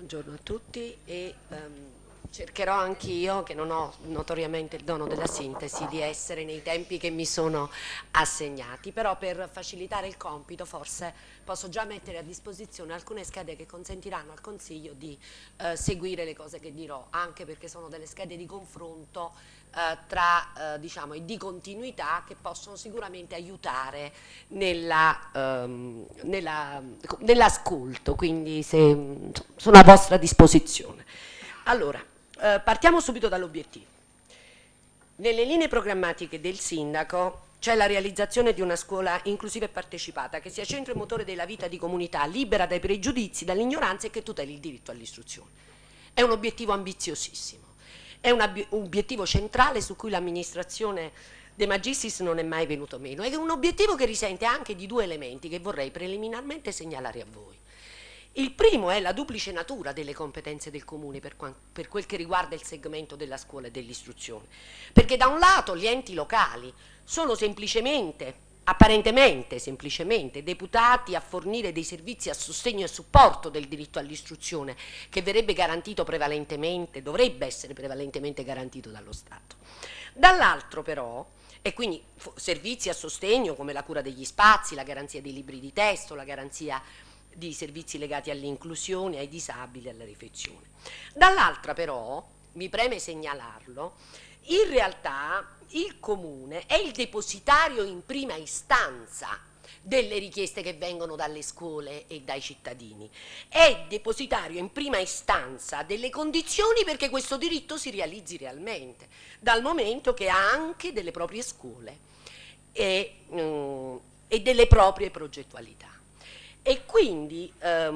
buongiorno a tutti e cercherò anch'io, che non ho notoriamente il dono della sintesi, di essere nei tempi che mi sono assegnati, però per facilitare il compito forse posso già mettere a disposizione alcune schede che consentiranno al Consiglio di seguire le cose che dirò, anche perché sono delle schede di confronto diciamo, e di continuità che possono sicuramente aiutare nell'ascolto, quindi sono a vostra disposizione. Allora, partiamo subito dall'obiettivo. Nelle linee programmatiche del sindaco c'è la realizzazione di una scuola inclusiva e partecipata che sia centro e motore della vita di comunità, libera dai pregiudizi, dall'ignoranza e che tuteli il diritto all'istruzione. È un obiettivo ambiziosissimo, è un obiettivo centrale su cui l'amministrazione De Magistris non è mai venuto meno. È un obiettivo che risente anche di due elementi che vorrei preliminarmente segnalare a voi. Il primo è la duplice natura delle competenze del Comune per quel che riguarda il segmento della scuola e dell'istruzione, perché da un lato gli enti locali sono apparentemente semplicemente, deputati a fornire dei servizi a sostegno e supporto del diritto all'istruzione, che verrebbe garantito prevalentemente, dovrebbe essere prevalentemente garantito dallo Stato. Dall'altro però, e quindi servizi a sostegno come la cura degli spazi, la garanzia dei libri di testo, la garanzia di servizi legati all'inclusione, ai disabili, alla riflessione. Dall'altra però, mi preme segnalarlo, in realtà il Comune è il depositario in prima istanza delle richieste che vengono dalle scuole e dai cittadini, è depositario in prima istanza delle condizioni perché questo diritto si realizzi realmente, dal momento che ha anche delle proprie scuole e delle proprie progettualità. E quindi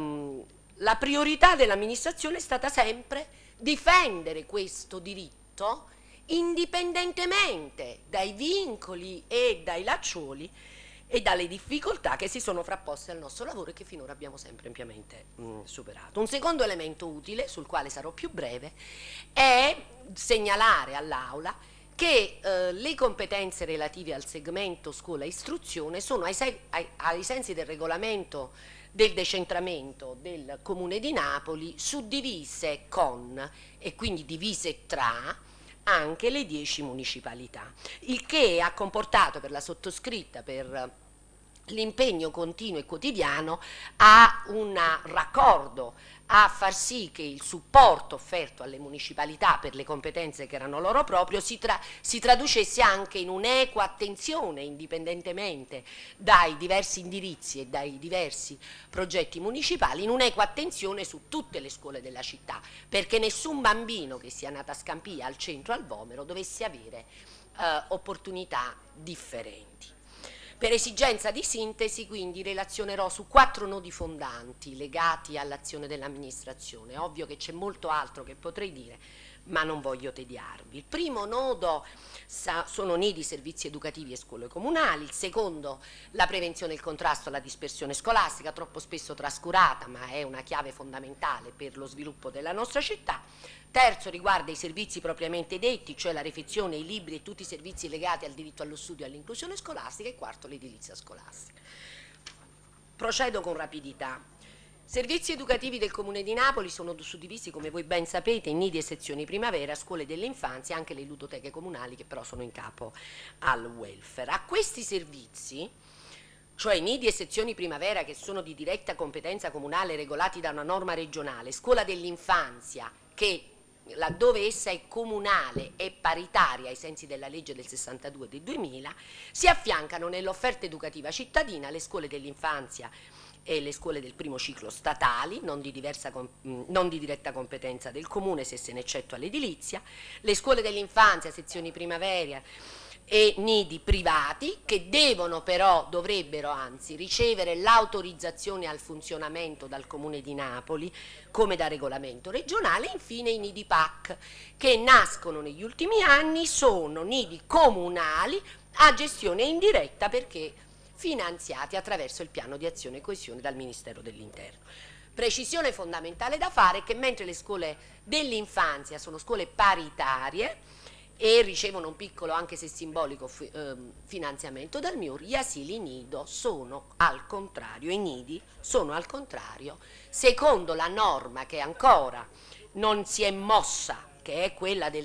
la priorità dell'amministrazione è stata sempre difendere questo diritto indipendentemente dai vincoli e dai laccioli e dalle difficoltà che si sono frapposte al nostro lavoro e che finora abbiamo sempre ampiamente superato. Un secondo elemento utile, sul quale sarò più breve, è segnalare all'Aula che le competenze relative al segmento scuola-istruzione sono ai sensi del regolamento del decentramento del Comune di Napoli suddivise con, e quindi divise tra, anche le 10 municipalità, il che ha comportato per la sottoscritta, per l'impegno continuo e quotidiano a un raccordo, a far sì che il supporto offerto alle municipalità per le competenze che erano loro proprio si traducesse anche in un'equa attenzione, indipendentemente dai diversi indirizzi e dai diversi progetti municipali, in un'equa attenzione su tutte le scuole della città, perché nessun bambino che sia nato a Scampia, al centro, al Vomero, dovesse avere opportunità differenti. Per esigenza di sintesi, quindi, relazionerò su 4 nodi fondanti legati all'azione dell'amministrazione. È ovvio che c'è molto altro che potrei dire, ma non voglio tediarvi. Il primo nodo sono nidi, servizi educativi e scuole comunali. Il secondo, la prevenzione e il contrasto alla dispersione scolastica, troppo spesso trascurata, ma è una chiave fondamentale per lo sviluppo della nostra città. Terzo riguarda i servizi propriamente detti, cioè la refezione, i libri e tutti i servizi legati al diritto allo studio e all'inclusione scolastica. E quarto, l'edilizia scolastica. Procedo con rapidità. Servizi educativi del Comune di Napoli sono suddivisi, come voi ben sapete, in nidi e sezioni primavera, scuole dell'infanzia, anche le ludoteche comunali che però sono in capo al welfare. A questi servizi, cioè nidi e sezioni primavera che sono di diretta competenza comunale regolati da una norma regionale, scuola dell'infanzia che laddove essa è comunale e paritaria ai sensi della legge del 62 del 2000, si affiancano nell'offerta educativa cittadina le scuole dell'infanzia e le scuole del primo ciclo statali, non di diretta competenza del comune se se ne eccettua l'edilizia, le scuole dell'infanzia, sezioni primavera e nidi privati che dovrebbero anzi ricevere l'autorizzazione al funzionamento dal Comune di Napoli come da regolamento regionale. E infine i nidi PAC che nascono negli ultimi anni, sono nidi comunali a gestione indiretta perché finanziati attraverso il piano di azione e coesione dal Ministero dell'Interno. Precisione fondamentale da fare è che mentre le scuole dell'infanzia sono scuole paritarie, e ricevono un piccolo, anche se simbolico, finanziamento dal MIUR, gli asili nido sono al contrario, i nidi sono al contrario, secondo la norma che ancora non si è mossa, che è quella del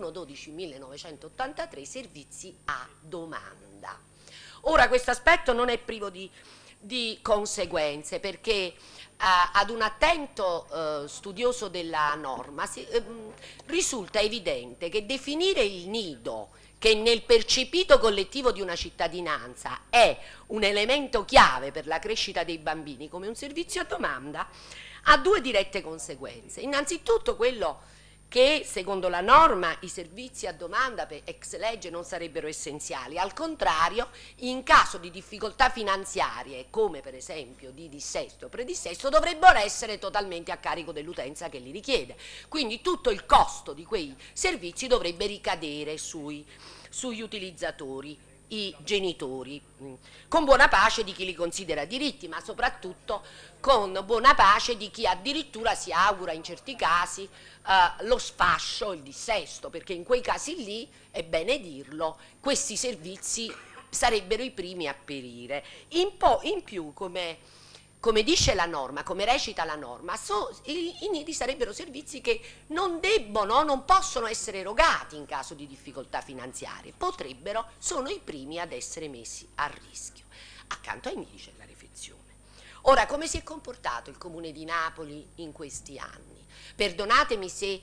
31/12/1983, servizi a domanda. Ora questo aspetto non è privo di conseguenze, perché ad un attento studioso della norma risulta evidente che definire il nido, che nel percepito collettivo di una cittadinanza è un elemento chiave per la crescita dei bambini, come un servizio a domanda, ha due dirette conseguenze. Innanzitutto quello che secondo la norma i servizi a domanda per ex legge non sarebbero essenziali, al contrario in caso di difficoltà finanziarie come per esempio di dissesto o predissesto dovrebbero essere totalmente a carico dell'utenza che li richiede, quindi tutto il costo di quei servizi dovrebbe ricadere sugli utilizzatori, i genitori, con buona pace di chi li considera diritti, ma soprattutto con buona pace di chi addirittura si augura in certi casi lo sfascio, il dissesto, perché in quei casi lì, è bene dirlo, questi servizi sarebbero i primi a perire. In più, come dice la norma, come recita la norma, i nidi sarebbero servizi che non possono essere erogati in caso di difficoltà finanziarie, sono i primi ad essere messi a rischio. Accanto ai nidi c'è la refezione. Ora, come si è comportato il Comune di Napoli in questi anni? Perdonatemi se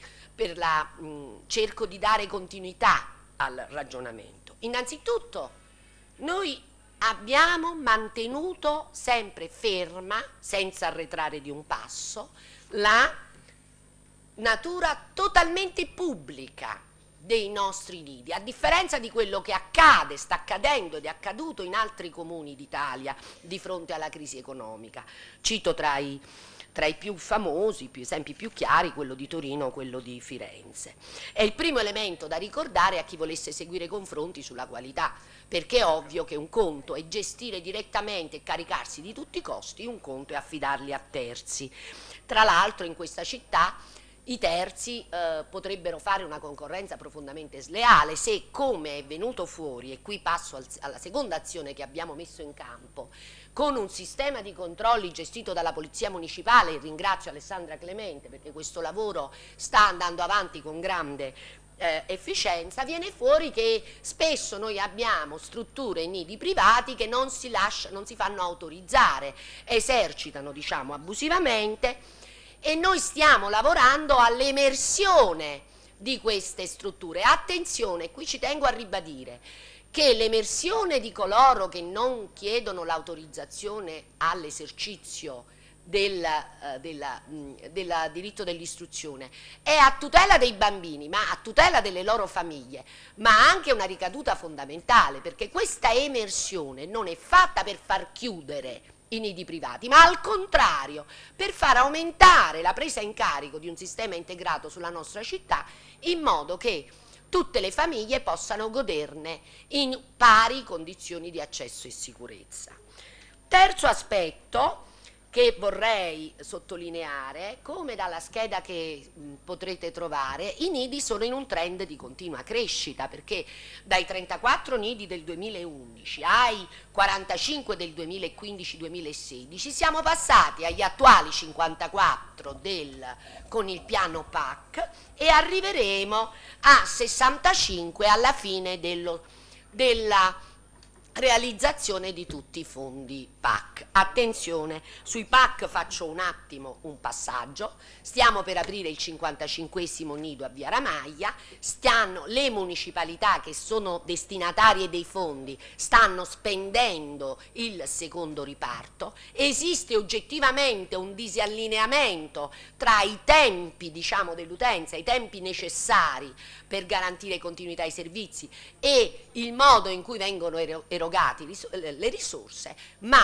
cerco di dare continuità al ragionamento. Innanzitutto, noi abbiamo mantenuto sempre ferma, senza arretrare di un passo, la natura totalmente pubblica dei nostri nidi, a differenza di quello che accade, sta accadendo ed è accaduto in altri comuni d'Italia di fronte alla crisi economica. Cito tra i più famosi, esempi più chiari, quello di Torino, quello di Firenze. È il primo elemento da ricordare a chi volesse seguire confronti sulla qualità, perché è ovvio che un conto è gestire direttamente e caricarsi di tutti i costi, un conto è affidarli a terzi. Tra l'altro in questa città i terzi potrebbero fare una concorrenza profondamente sleale se, come è venuto fuori, e qui passo alla seconda azione che abbiamo messo in campo, con un sistema di controlli gestito dalla Polizia Municipale, e ringrazio Alessandra Clemente perché questo lavoro sta andando avanti con grande efficienza, viene fuori che spesso noi abbiamo strutture e nidi privati che non si fanno autorizzare, esercitano, diciamo, abusivamente, e noi stiamo lavorando all'emersione di queste strutture. Attenzione, qui ci tengo a ribadire che l'emersione di coloro che non chiedono l'autorizzazione all'esercizio del diritto dell'istruzione è a tutela dei bambini, ma a tutela delle loro famiglie, ma ha anche una ricaduta fondamentale, perché questa emersione non è fatta per far chiudere i nidi privati, ma al contrario per far aumentare la presa in carico di un sistema integrato sulla nostra città, in modo che tutte le famiglie possano goderne in pari condizioni di accesso e sicurezza. Terzo aspetto che vorrei sottolineare, come dalla scheda che potrete trovare, i nidi sono in un trend di continua crescita, perché dai 34 nidi del 2011 ai 45 del 2015-2016 siamo passati agli attuali 54 con il piano PAC e arriveremo a 65 alla fine della realizzazione di tutti i fondi PAC. Attenzione, sui PAC faccio un attimo un passaggio, stiamo per aprire il 55esimo nido a Via Ramaglia, le municipalità che sono destinatarie dei fondi stanno spendendo il secondo riparto, esiste oggettivamente un disallineamento tra i tempi, diciamo, dell'utenza, i tempi necessari per garantire continuità ai servizi e il modo in cui vengono erogati le risorse, ma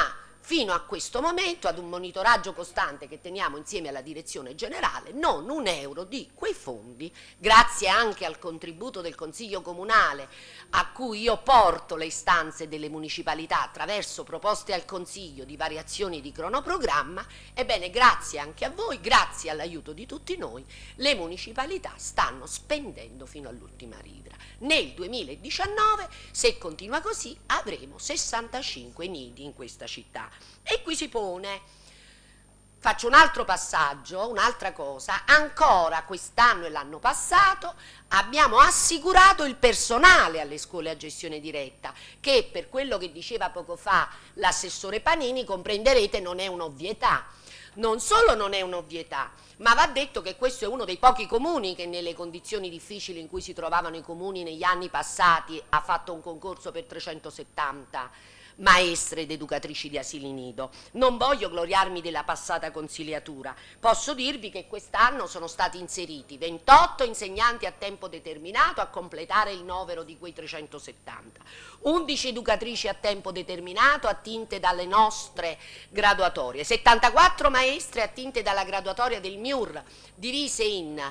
fino a questo momento, ad un monitoraggio costante che teniamo insieme alla direzione generale, non un euro di quei fondi, grazie anche al contributo del Consiglio Comunale, a cui io porto le istanze delle municipalità attraverso proposte al Consiglio di variazioni di cronoprogramma. Ebbene, grazie anche a voi, grazie all'aiuto di tutti noi, le municipalità stanno spendendo fino all'ultima lira. Nel 2019, se continua così, avremo 65 nidi in questa città. E qui si pone, faccio un altro passaggio, un'altra cosa, ancora quest'anno e l'anno passato abbiamo assicurato il personale alle scuole a gestione diretta, che per quello che diceva poco fa l'assessore Panini, comprenderete, non è un'ovvietà. Non solo non è un'ovvietà, ma va detto che questo è uno dei pochi comuni che nelle condizioni difficili in cui si trovavano i comuni negli anni passati ha fatto un concorso per 370 maestre ed educatrici di asili nido. Non voglio gloriarmi della passata consigliatura, posso dirvi che quest'anno sono stati inseriti 28 insegnanti a tempo determinato a completare il novero di quei 370, 11 educatrici a tempo determinato attinte dalle nostre graduatorie, 74 maestre attinte dalla graduatoria del MIUR, divise in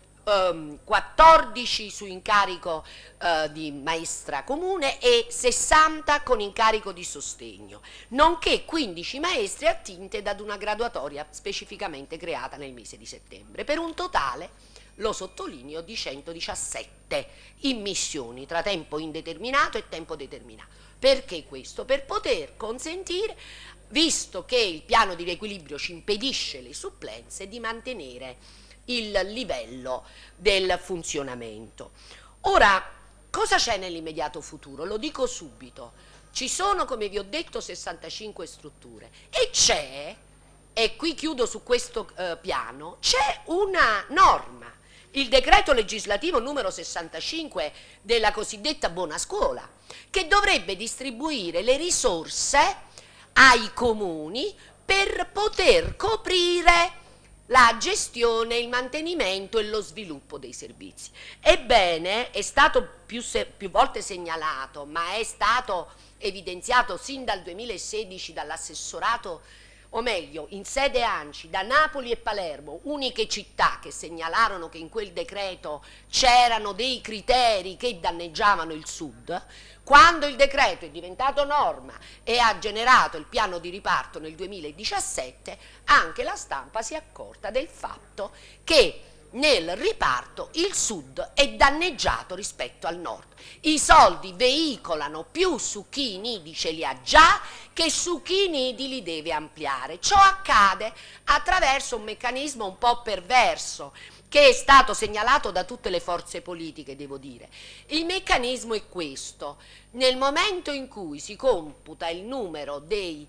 14 su incarico di maestra comune e 60 con incarico di sostegno, nonché 15 maestre attinte da una graduatoria specificamente creata nel mese di settembre, per un totale, lo sottolineo, di 117 immissioni tra tempo indeterminato e tempo determinato. Perché questo? Per poter consentire, visto che il piano di riequilibrio ci impedisce le supplenze, di mantenere il livello del funzionamento. Ora, cosa c'è nell'immediato futuro? Lo dico subito, ci sono, come vi ho detto, 65 strutture e c'è, e qui chiudo su questo piano, c'è una norma, il decreto legislativo numero 65 della cosiddetta buona scuola, che dovrebbe distribuire le risorse ai comuni per poter coprire la gestione, il mantenimento e lo sviluppo dei servizi. Ebbene, è stato più volte segnalato, ma è stato evidenziato sin dal 2016 dall'assessorato, o meglio, in sede ANCI, da Napoli e Palermo, uniche città che segnalarono che in quel decreto c'erano dei criteri che danneggiavano il Sud. Quando il decreto è diventato norma e ha generato il piano di riparto nel 2017, anche la stampa si è accorta del fatto che nel riparto il Sud è danneggiato rispetto al Nord. I soldi veicolano più su chi i nidi ce li ha già che su chi i nidi li deve ampliare. Ciò accade attraverso un meccanismo un po' perverso, che è stato segnalato da tutte le forze politiche, devo dire. Il meccanismo è questo: nel momento in cui si computa il numero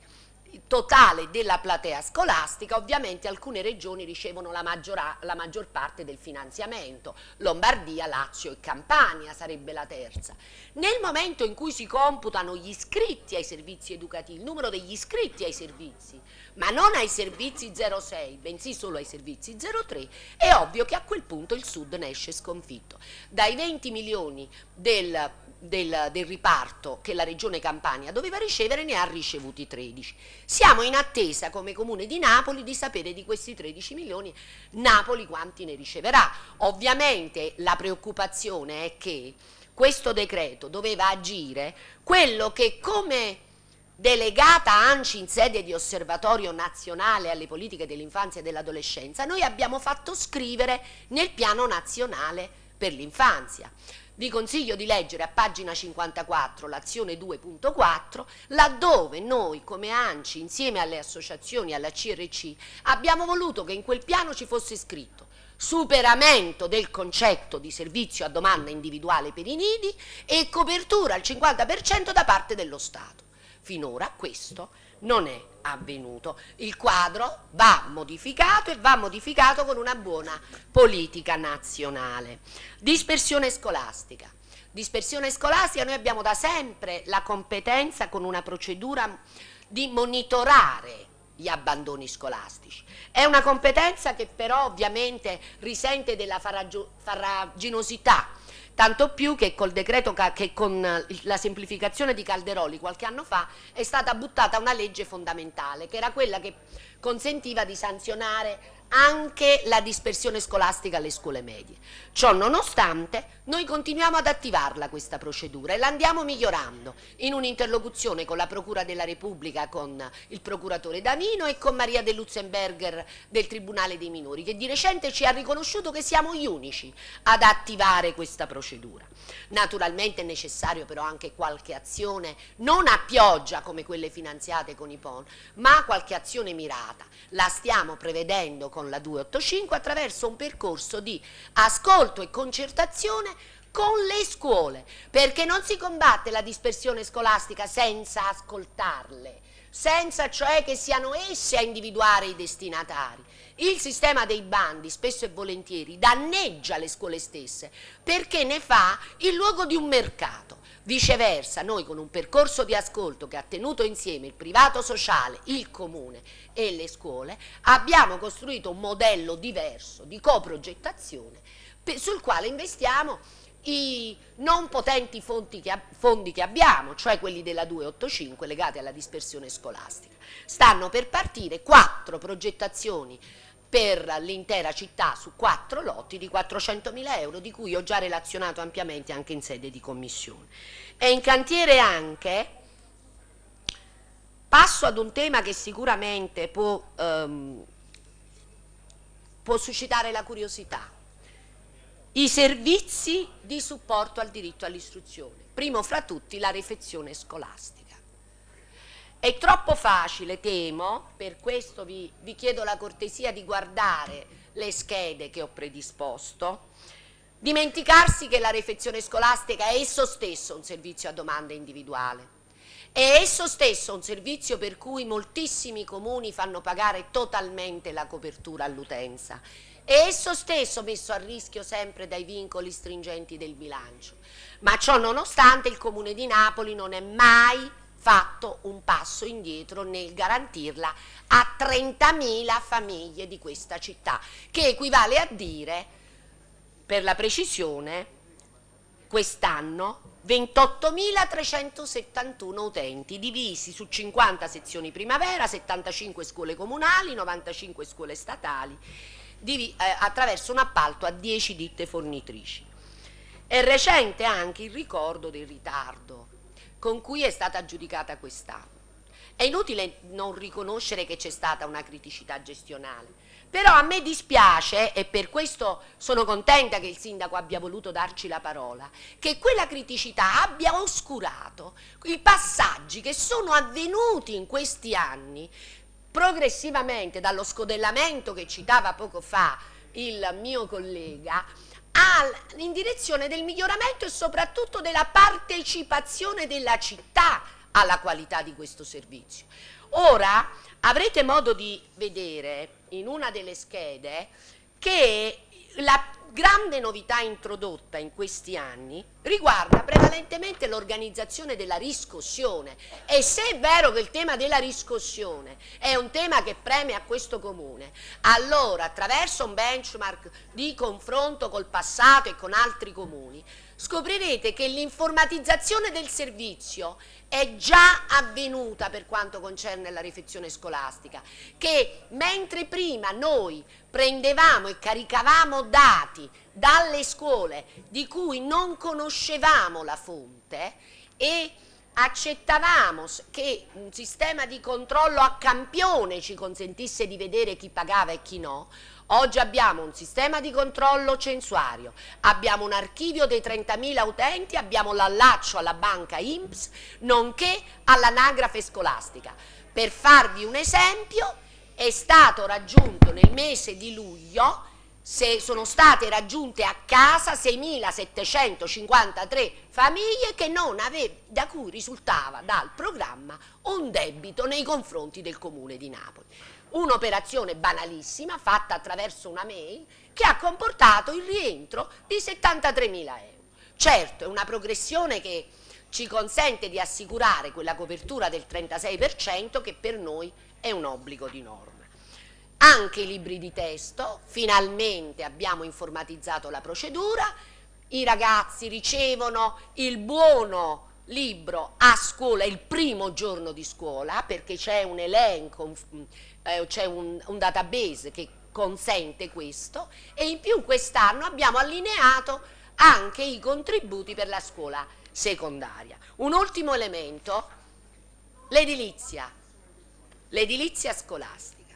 totale della platea scolastica, ovviamente alcune regioni ricevono la maggior parte del finanziamento, Lombardia, Lazio e Campania sarebbe la terza. Nel momento in cui si computano gli iscritti ai servizi educativi, il numero degli iscritti ai servizi, ma non ai servizi 06, bensì solo ai servizi 03, è ovvio che a quel punto il Sud ne esce sconfitto. Dai 20 milioni del riparto che la regione Campania doveva ricevere, ne ha ricevuti 13. Siamo in attesa come comune di Napoli di sapere di questi 13 milioni Napoli quanti ne riceverà. Ovviamente la preoccupazione è che questo decreto doveva agire quello che, come delegata ANCI in sede di osservatorio nazionale alle politiche dell'infanzia e dell'adolescenza, noi abbiamo fatto scrivere nel piano nazionale per l'infanzia. Vi consiglio di leggere a pagina 54 l'azione 2.4, laddove noi come ANCI, insieme alle associazioni e alla CRC, abbiamo voluto che in quel piano ci fosse scritto superamento del concetto di servizio a domanda individuale per i nidi e copertura al 50% da parte dello Stato. Finora questo non è avvenuto. Il quadro va modificato e va modificato con una buona politica nazionale. Dispersione scolastica. Dispersione scolastica, noi abbiamo da sempre la competenza con una procedura di monitorare gli abbandoni scolastici. È una competenza che però ovviamente risente della farraginosità tanto più che col decreto che con la semplificazione di Calderoli qualche anno fa è stata buttata una legge fondamentale, che era quella che consentiva di sanzionare anche la dispersione scolastica alle scuole medie. Ciò nonostante, noi continuiamo ad attivarla questa procedura e la andiamo migliorando in un'interlocuzione con la Procura della Repubblica, con il procuratore Danino e con Maria De Lutzenberger del Tribunale dei Minori, che di recente ci ha riconosciuto che siamo gli unici ad attivare questa procedura. Naturalmente è necessario però anche qualche azione, non a pioggia come quelle finanziate con i PON, ma qualche azione mirata. La stiamo prevedendo con la 285 attraverso un percorso di ascolto e concertazione con le scuole, perché non si combatte la dispersione scolastica senza ascoltarle, senza cioè che siano esse a individuare i destinatari. Il sistema dei bandi spesso e volentieri danneggia le scuole stesse perché ne fa il luogo di un mercato. Viceversa, noi con un percorso di ascolto che ha tenuto insieme il privato sociale, il comune e le scuole, abbiamo costruito un modello diverso di coprogettazione sul quale investiamo i non potenti fondi che abbiamo, cioè quelli della 285 legati alla dispersione scolastica. Stanno per partire 4 progettazioni per l'intera città su 4 lotti di 400.000 euro, di cui ho già relazionato ampiamente anche in sede di commissione. È in cantiere anche, passo ad un tema che sicuramente può suscitare la curiosità, i servizi di supporto al diritto all'istruzione, primo fra tutti la refezione scolastica. È troppo facile, temo, per questo vi chiedo la cortesia di guardare le schede che ho predisposto, dimenticarsi che la refezione scolastica è esso stesso un servizio a domanda individuale, è esso stesso un servizio per cui moltissimi comuni fanno pagare totalmente la copertura all'utenza, è esso stesso messo a rischio sempre dai vincoli stringenti del bilancio, ma ciò nonostante il Comune di Napoli non è mai fatto un passo indietro nel garantirla a 30.000 famiglie di questa città, che equivale a dire, per la precisione, quest'anno 28.371 utenti divisi su 50 sezioni primavera, 75 scuole comunali, 95 scuole statali, attraverso un appalto a 10 ditte fornitrici. È recente anche il ricordo del ritardo con cui è stata aggiudicata quest'anno. È inutile non riconoscere che c'è stata una criticità gestionale, però a me dispiace, e per questo sono contenta che il sindaco abbia voluto darci la parola, che quella criticità abbia oscurato i passaggi che sono avvenuti in questi anni progressivamente, dallo scodellamento che citava poco fa il mio collega, in direzione del miglioramento e soprattutto della partecipazione della città alla qualità di questo servizio. Ora avrete modo di vedere in una delle schede che la grande novità introdotta in questi anni riguarda prevalentemente l'organizzazione della riscossione, e se è vero che il tema della riscossione è un tema che preme a questo comune, allora attraverso un benchmark di confronto col passato e con altri comuni scoprirete che l'informatizzazione del servizio è già avvenuta per quanto concerne la refezione scolastica, che mentre prima noi prendevamo e caricavamo dati dalle scuole di cui non conoscevamo la fonte e accettavamo che un sistema di controllo a campione ci consentisse di vedere chi pagava e chi no, oggi abbiamo un sistema di controllo censuario, abbiamo un archivio dei 30.000 utenti, abbiamo l'allaccio alla banca INPS, nonché all'anagrafe scolastica. Per farvi un esempio, è stato raggiunto nel mese di luglio, sono state raggiunte a casa 6.753 famiglie da cui risultava dal programma un debito nei confronti del Comune di Napoli. Un'operazione banalissima fatta attraverso una mail che ha comportato il rientro di 73.000 euro. Certo, è una progressione che ci consente di assicurare quella copertura del 36% che per noi è un obbligo di norma. Anche i libri di testo, finalmente abbiamo informatizzato la procedura, i ragazzi ricevono il buono libro a scuola il primo giorno di scuola, perché c'è un elenco, c'è un database che consente questo, e in più quest'anno abbiamo allineato anche i contributi per la scuola secondaria. Un ultimo elemento, l'edilizia scolastica.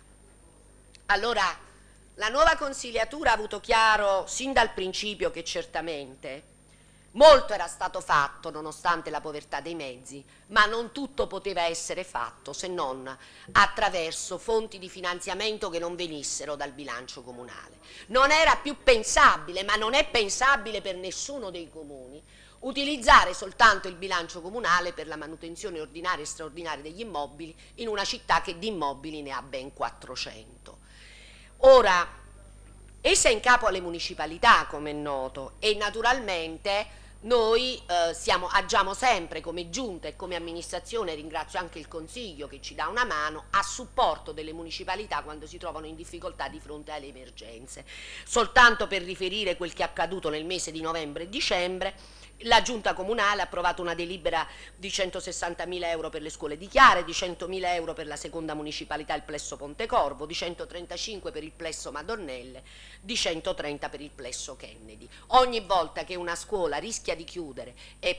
Allora, la nuova consigliatura ha avuto chiaro sin dal principio che certamente molto era stato fatto nonostante la povertà dei mezzi, ma non tutto poteva essere fatto se non attraverso fonti di finanziamento che non venissero dal bilancio comunale. Non era più pensabile, ma non è pensabile per nessuno dei comuni, utilizzare soltanto il bilancio comunale per la manutenzione ordinaria e straordinaria degli immobili in una città che di immobili ne ha ben 400. Ora, essa è in capo alle municipalità, come è noto, e naturalmente noi agiamo sempre come giunta e come amministrazione, ringrazio anche il Consiglio che ci dà una mano, a supporto delle municipalità quando si trovano in difficoltà di fronte alle emergenze. Soltanto per riferire quel che è accaduto nel mese di novembre e dicembre, la Giunta Comunale ha approvato una delibera di 160.000 euro per le scuole di Chiare, di 100.000 euro per la seconda municipalità, il plesso Pontecorvo, di 135 per il plesso Madonnelle, di 130 per il plesso Kennedy. Ogni volta che una scuola rischia di chiudere è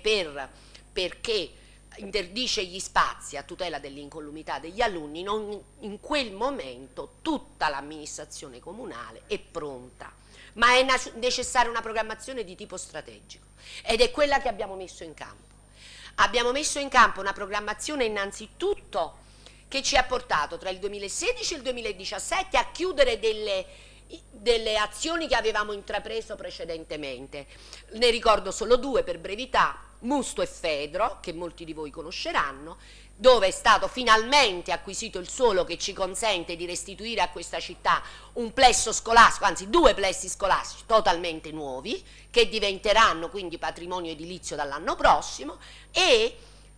perché interdice gli spazi a tutela dell'incolumità degli alunni, in quel momento tutta l'amministrazione comunale è pronta, ma è necessaria una programmazione di tipo strategico ed è quella che abbiamo messo in campo. Abbiamo messo in campo una programmazione innanzitutto che ci ha portato tra il 2016 e il 2017 a chiudere delle azioni che avevamo intrapreso precedentemente. Ne ricordo solo due per brevità: Musto e Fedro, che molti di voi conosceranno, dove è stato finalmente acquisito il suolo che ci consente di restituire a questa città un plesso scolastico, anzi due plessi scolastici totalmente nuovi, che diventeranno quindi patrimonio edilizio dall'anno prossimo, e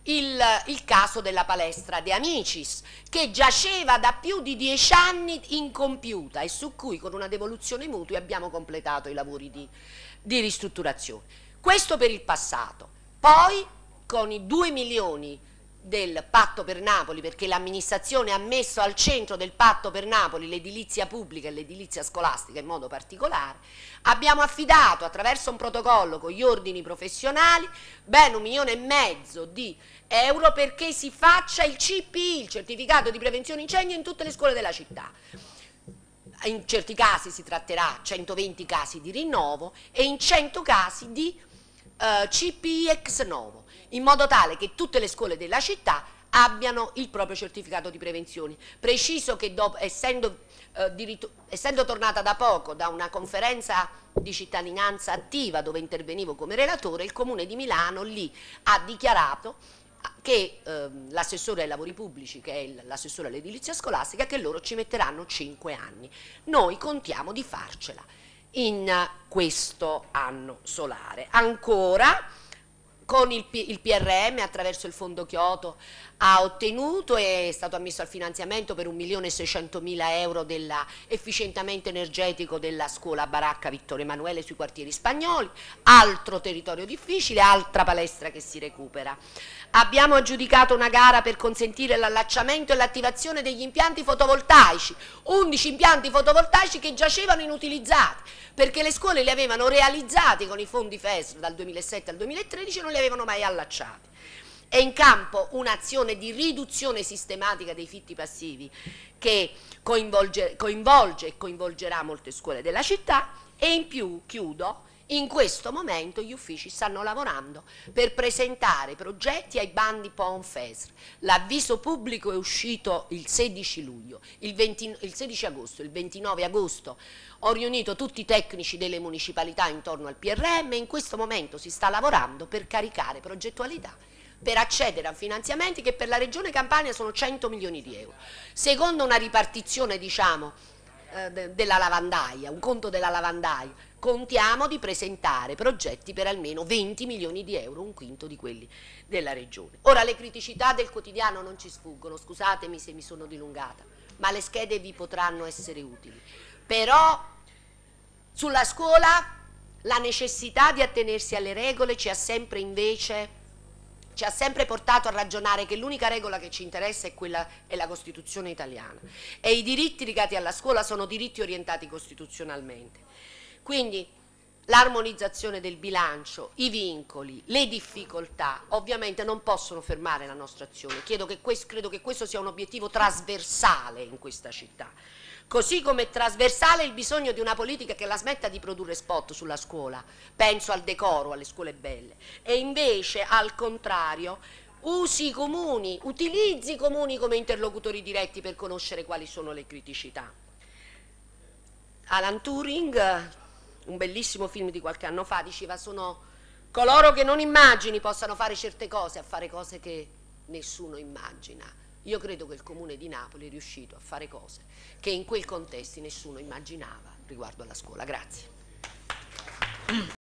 il caso della palestra De Amicis, che giaceva da più di 10 anni incompiuta e su cui con una devoluzione mutui abbiamo completato i lavori di ristrutturazione. Questo per il passato. Poi con i 2 milioni del patto per Napoli, perché l'amministrazione ha messo al centro del patto per Napoli l'edilizia pubblica e l'edilizia scolastica in modo particolare, abbiamo affidato attraverso un protocollo con gli ordini professionali ben 1,5 milioni di euro perché si faccia il CPI, il certificato di prevenzione incendi, in tutte le scuole della città. In certi casi si tratterà 120 casi di rinnovo e in 100 casi di CPI ex novo, in modo tale che tutte le scuole della città abbiano il proprio certificato di prevenzione. Preciso che essendo tornata da poco da una conferenza di cittadinanza attiva dove intervenivo come relatore, il Comune di Milano lì ha dichiarato che l'assessore ai lavori pubblici, che è l'assessore all'edilizia scolastica, che loro ci metteranno 5 anni. Noi contiamo di farcela in questo anno solare. Ancora con il PRM attraverso il fondo Kyoto ha ottenuto e è stato ammesso al finanziamento per 1.600.000 euro dell'efficientamento energetico della scuola Baracca Vittorio Emanuele sui quartieri spagnoli, altro territorio difficile, altra palestra che si recupera. Abbiamo aggiudicato una gara per consentire l'allacciamento e l'attivazione degli impianti fotovoltaici, 11 impianti fotovoltaici che giacevano inutilizzati, perché le scuole li avevano realizzati con i fondi FESR dal 2007 al 2013 e non li avevano mai allacciati. È in campo un'azione di riduzione sistematica dei fitti passivi che coinvolge e coinvolgerà molte scuole della città, e in più, chiudo, in questo momento gli uffici stanno lavorando per presentare progetti ai bandi PON-FESR. L'avviso pubblico è uscito il 16 luglio, il 16 agosto, il 29 agosto ho riunito tutti i tecnici delle municipalità intorno al PRM e in questo momento si sta lavorando per caricare progettualità per accedere a finanziamenti che per la Regione Campania sono 100 milioni di euro. Secondo una ripartizione, diciamo, della lavandaia, un conto della lavandaia, contiamo di presentare progetti per almeno 20 milioni di euro, un quinto di quelli della Regione. Ora, le criticità del quotidiano non ci sfuggono, scusatemi se mi sono dilungata, ma le schede vi potranno essere utili. Però sulla scuola la necessità di attenersi alle regole ci ha sempre portato a ragionare che l'unica regola che ci interessa è la Costituzione italiana, e i diritti legati alla scuola sono diritti orientati costituzionalmente. Quindi l'armonizzazione del bilancio, i vincoli, le difficoltà ovviamente non possono fermare la nostra azione. Credo che questo sia un obiettivo trasversale in questa città. Così come è trasversale il bisogno di una politica che la smetta di produrre spot sulla scuola, penso al decoro, alle scuole belle, e invece al contrario utilizzi i comuni come interlocutori diretti per conoscere quali sono le criticità. Alan Turing, un bellissimo film di qualche anno fa, diceva: sono coloro che non immagini possano fare certe cose a fare cose che nessuno immagina. Io credo che il Comune di Napoli è riuscito a fare cose che in quel contesto nessuno immaginava riguardo alla scuola. Grazie.